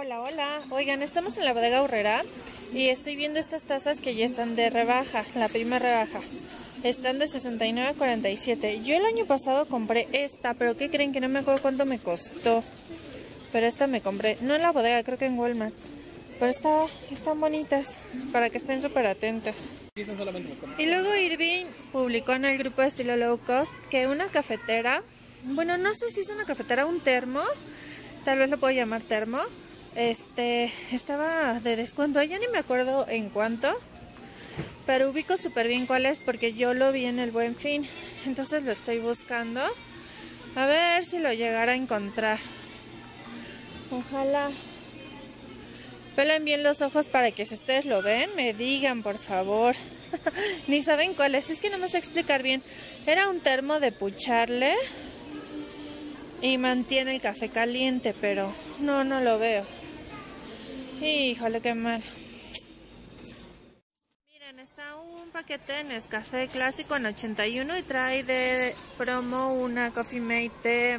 Hola, hola. Oigan, estamos en la bodega Aurrera y estoy viendo estas tazas que ya están de rebaja, la primera rebaja. Están de 69 a 47. Yo el año pasado compré esta, pero ¿qué creen? Que no me acuerdo cuánto me costó. Pero esta me compré, no en la bodega, creo que en Walmart. Pero están bonitas, para que estén súper atentas. Y luego Irving publicó en el grupo de estilo low cost que una cafetera, bueno, no sé si es una cafetera o un termo, tal vez lo puedo llamar termo, estaba de descuento. Ya ni me acuerdo en cuánto, pero ubico súper bien cuál es porque yo lo vi en el Buen Fin. Entonces lo estoy buscando, a ver si lo llegara a encontrar. Ojalá. Pelen bien los ojos para que si ustedes lo ven, me digan, por favor. Ni saben cuál es que no me sé explicar bien. Era un termo de pucharle y mantiene el café caliente, pero no lo veo. Híjole, qué mal. Miren, está un paquete de Nescafé clásico en 81 y trae de promo una Coffee Mate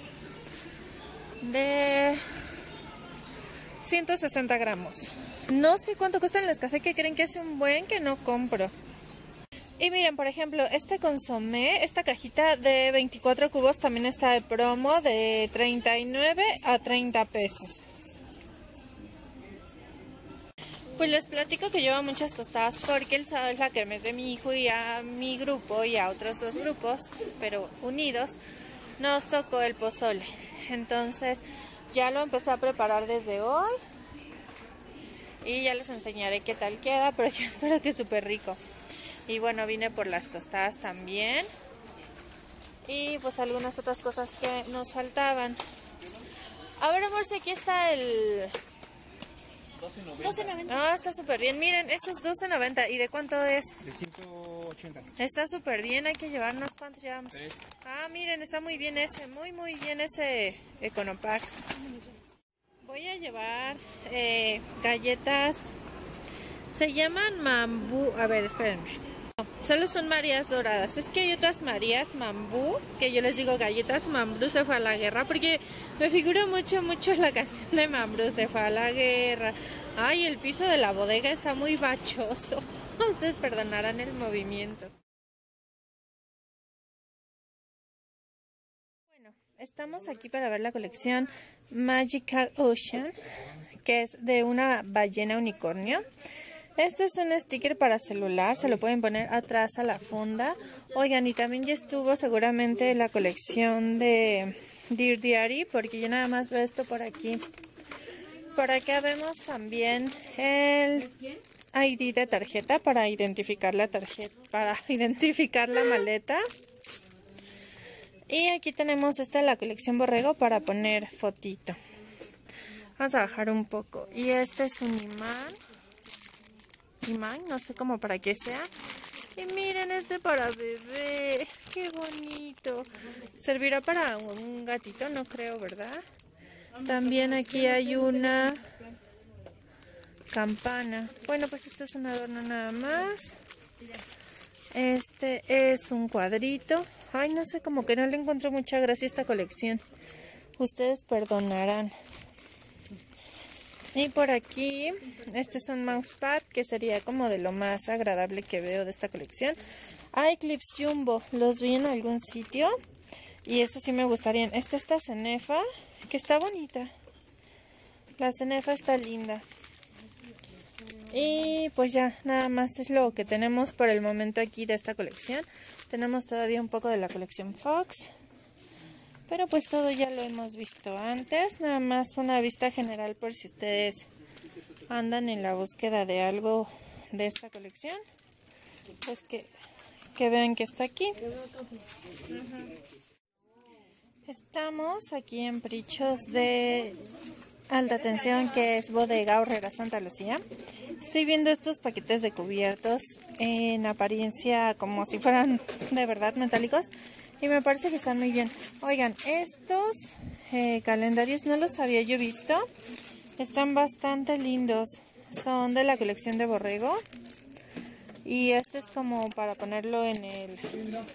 de 160 gramos. No sé cuánto cuesta el Nescafé, que creen que es un buen que no compro. Y miren, por ejemplo, este consomé, esta cajita de 24 cubos también está de promo de 39 a 30 pesos. Pues les platico que llevo muchas tostadas porque el sábado es la kermés de mi hijo y a mi grupo y a otros dos grupos, pero unidos, nos tocó el pozole. Entonces ya lo empecé a preparar desde hoy y ya les enseñaré qué tal queda, pero yo espero que súper rico. Y bueno, vine por las tostadas también y pues algunas otras cosas que nos faltaban. A ver, amor, si aquí está el... 12.90. Ah, está súper bien. Miren, esos 12.90. ¿Y de cuánto es? De 180. Está súper bien. Hay que llevarnos. ¿Cuántos llevamos? 3. Ah, miren, está muy bien ese. Muy bien ese Econopack. Voy a llevar galletas. Se llaman Mambú. A ver, espérenme. No, solo son Marías doradas. Es que hay otras Marías Mambú, que yo les digo galletas Mambrú se fue a la guerra, porque me figura mucho la canción de Mambrú se fue a la guerra. Ay, el piso de la bodega está muy bachoso. Ustedes perdonarán el movimiento. Bueno, estamos aquí para ver la colección Magical Ocean, que es de una ballena unicornio. Esto es un sticker para celular, se lo pueden poner atrás a la funda. Oigan, y también ya estuvo seguramente la colección de Dear Diary, porque yo nada más veo esto por aquí. Por acá vemos también el ID de tarjeta para identificar la tarjeta, para identificar la maleta. Y aquí tenemos la colección Borrego para poner fotito. Vamos a bajar un poco. Y este es un imán, no sé cómo para qué sea. Y miren, para bebé, qué bonito. ¿Servirá para un gatito? No creo, ¿verdad? También aquí hay una campana. Bueno, pues esto es un adorno nada más. Este es un cuadrito. Ay, no sé, como que no le encuentro mucha gracia a esta colección. Ustedes perdonarán. Y por aquí, este es un mousepad, que sería como de lo más agradable que veo de esta colección. Hay clips Jumbo, los vi en algún sitio y eso sí me gustarían. Esta cenefa, que está bonita. La cenefa está linda. Y pues ya, nada más es lo que tenemos por el momento aquí de esta colección. Tenemos todavía un poco de la colección Fox, pero pues todo ya lo hemos visto antes. Nada más una vista general por si ustedes andan en la búsqueda de algo de esta colección, pues que vean que está aquí. Estamos aquí en Prichos de alta tensión, que es Bodega Aurrera Santa Lucía. Estoy viendo estos paquetes de cubiertos en apariencia como si fueran de verdad metálicos y me parece que están muy bien. Oigan, estos calendarios no los había yo visto. Están bastante lindos. Son de la colección de Borrego. Y este es como para ponerlo en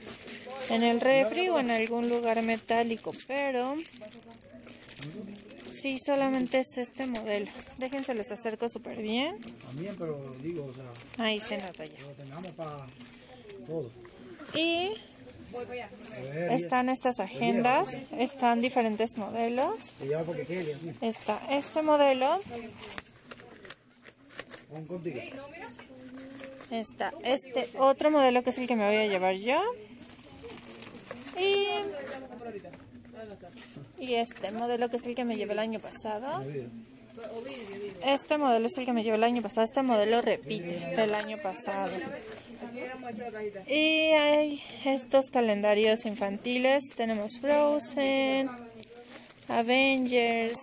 el refri o en algún lugar metálico, pero sí, solamente es este modelo. Déjense, los acerco súper bien. También, pero digo, o sea... Ahí se nota ya. Lo tengamos para todo. Y están estas agendas, están diferentes modelos. Está este modelo. Está este otro modelo que es el que me voy a llevar yo. Y este modelo que es el que me llevé el año pasado. Este modelo es el que me llevé el año pasado. Este modelo repite del año pasado. Y hay estos calendarios infantiles. Tenemos Frozen, Avengers,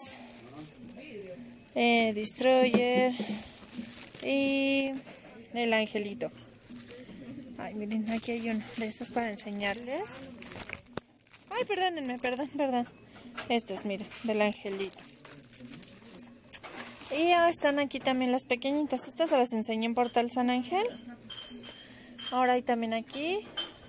Destroyer y el angelito. Ay, miren, aquí hay uno de estos para enseñarles. Ay, perdónenme, perdón. Este es, miren, del angelito. Y ya están aquí también las pequeñitas. Estas se las enseñé en Portal San Ángel. Ahora hay también aquí.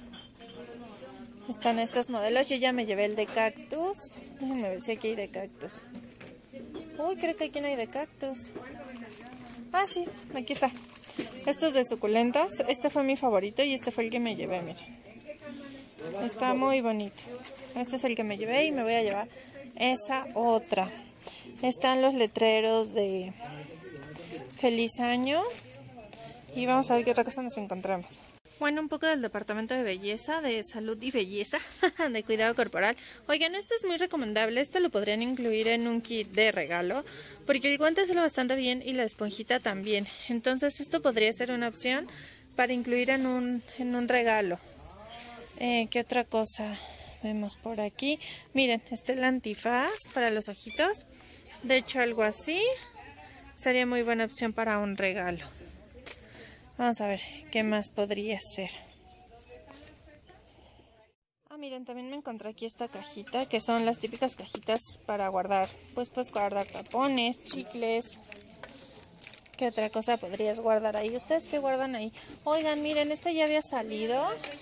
Están estos modelos. Yo ya me llevé el de cactus. Déjenme ver si aquí hay de cactus. Uy, creo que aquí no hay de cactus. Ah, sí, aquí está. Estos de suculentas. Este fue mi favorito y este fue el que me llevé, miren. Está muy bonito. Este es el que me llevé y me voy a llevar esa otra. Están los letreros de Feliz Año. Y vamos a ver qué otra cosa nos encontramos. Bueno, un poco del departamento de belleza, de salud y belleza, de cuidado corporal. Oigan, esto es muy recomendable. Esto lo podrían incluir en un kit de regalo, porque el guante sale bastante bien y la esponjita también. Entonces esto podría ser una opción para incluir en un regalo. ¿Qué otra cosa vemos por aquí? Miren, este es el antifaz para los ojitos. De hecho, algo así sería muy buena opción para un regalo. Vamos a ver qué más podría ser. Ah, miren, también me encontré aquí esta cajita, que son las típicas cajitas para guardar, pues puedes guardar tapones, chicles. ¿Qué otra cosa podrías guardar ahí? ¿Ustedes qué guardan ahí? Oigan, miren, este ya había salido.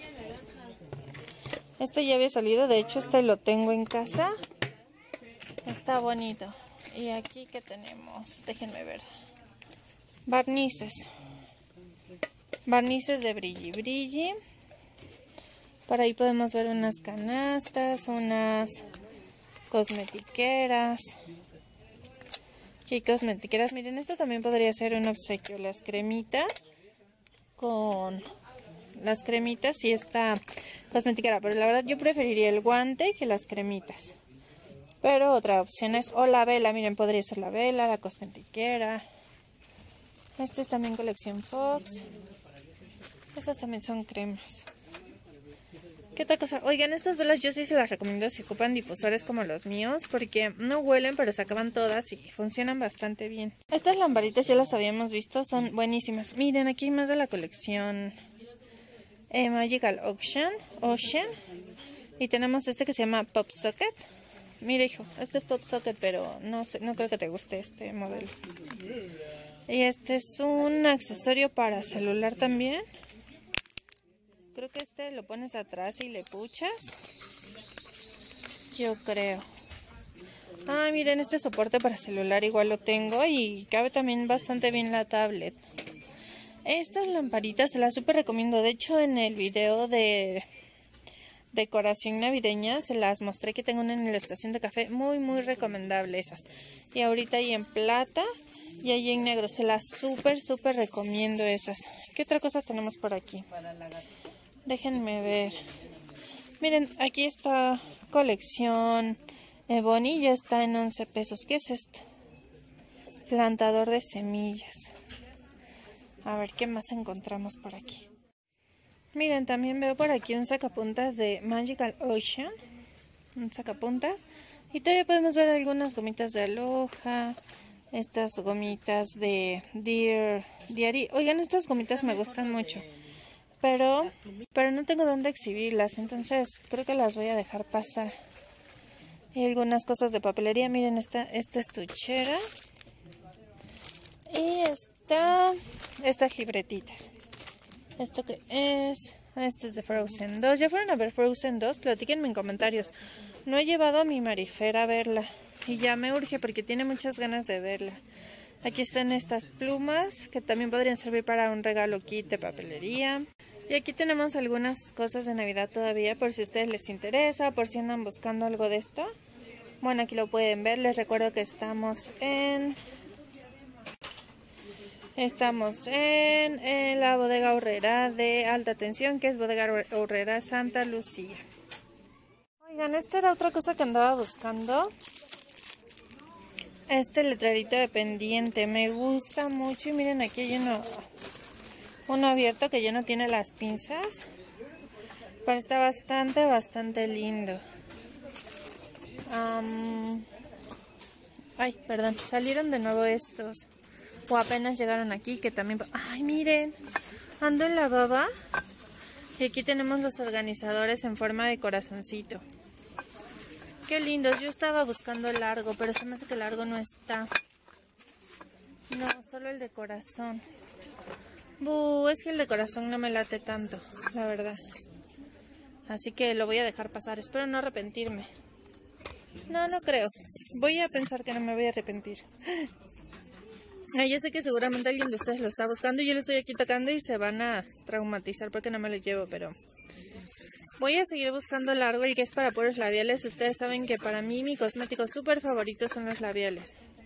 De hecho este lo tengo en casa. Está bonito. Y aquí, ¿qué tenemos? Déjenme ver. Barnices. Barnices de brilli. Por ahí podemos ver unas canastas, unas cosmetiqueras. Aquí cosmetiqueras. Miren, esto también podría ser un obsequio. Las cremitas con... las cremitas y esta cosmetiquera, pero la verdad yo preferiría el guante que las cremitas. Pero otra opción es, o la vela, miren, podría ser la vela, la cosmetiquera. Este es también colección Fox. Estas también son cremas. ¿Qué otra cosa? Oigan, estas velas yo sí se las recomiendo si ocupan difusores como los míos, porque no huelen, pero se acaban todas y funcionan bastante bien. Estas lamparitas ya las habíamos visto, son buenísimas. Miren, aquí hay más de la colección Magical Ocean. Y tenemos este que se llama Pop Socket. Mira, hijo, este es Pop Socket, pero no creo que te guste este modelo. Y este es un accesorio para celular también. Creo que este lo pones atrás y le puchas. Yo creo. Ah, miren, este soporte para celular igual lo tengo y cabe también bastante bien la tablet. Estas lamparitas se las súper recomiendo. De hecho, en el video de decoración navideña se las mostré que tengo una en la estación de café. Muy, muy recomendable esas. Y ahorita hay en plata y hay en negro. Se las súper recomiendo esas. ¿Qué otra cosa tenemos por aquí? Déjenme ver. Miren, aquí está colección Bonnie. Ya está en 11 pesos. ¿Qué es esto? Plantador de semillas. A ver, ¿qué más encontramos por aquí? Miren, también veo por aquí un sacapuntas de Magical Ocean. Un sacapuntas. Y todavía podemos ver algunas gomitas de Aloha. Estas gomitas de Dear Diary. Oigan, estas gomitas me gustan mucho. Pero no tengo dónde exhibirlas. Entonces creo que las voy a dejar pasar. Y algunas cosas de papelería. Miren, esta estuchera. Y estas libretitas. ¿Esto qué es? Este es de Frozen 2. ¿Ya fueron a ver Frozen 2? Platíquenme en comentarios. No he llevado a mi Marifer a verla. y ya me urge porque tiene muchas ganas de verla. Aquí están estas plumas que también podrían servir para un regalo kit de papelería. Y aquí tenemos algunas cosas de Navidad todavía por si a ustedes les interesa, por si andan buscando algo de esto. Bueno, aquí lo pueden ver. Les recuerdo que estamos en la bodega Aurrera de alta tensión, que es bodega Aurrera Santa Lucía. Oigan, esta era otra cosa que andaba buscando. Este letrerito de pendiente me gusta mucho y miren, aquí hay uno abierto que ya no tiene las pinzas, pero está bastante lindo. Ay, perdón, salieron de nuevo estos, o apenas llegaron aquí, que también... Ay, miren, ando en la baba y aquí tenemos los organizadores en forma de corazoncito. Qué lindos. Yo estaba buscando el largo, pero se me hace que el largo no está. No, solo el de corazón. Es que el de corazón no me late tanto, la verdad. Así que lo voy a dejar pasar. Espero no arrepentirme. No, no creo. Voy a pensar que no me voy a arrepentir. Ya sé que seguramente alguien de ustedes lo está buscando y yo lo estoy aquí tocando y se van a traumatizar porque no me lo llevo, pero... Voy a seguir buscando largo, el que es para puros labiales. Ustedes saben que para mí mi cosmético súper favorito son los labiales.